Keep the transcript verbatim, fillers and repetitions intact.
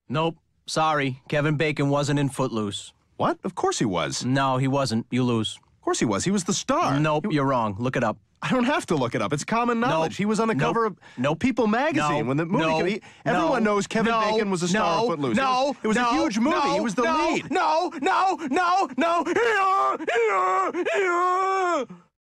Nope. Sorry. Kevin Bacon wasn't in Footloose. What? Of course he was. No, he wasn't. You lose. Of course he was. He was the star. Nope, He- you're wrong. Look it up. I don't have to look it up. It's common knowledge. Nope. He was on the Nope. cover of Nope. People magazine No. when the movie No. came. He, everyone No. knows Kevin No. Bacon was a star No. of Footloose. No. It was, it was no. a huge movie. No. He was the no. lead. No, no, no, no, no.